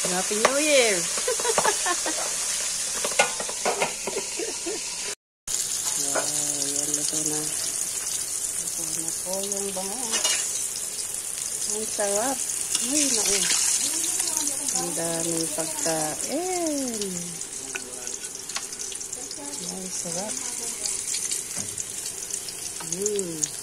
Happy New Year! Wow, yan, luto na. Luto na po yung bangus. Ang sarap. Ay, naku. Ang daming pagkain. Ay, sarap.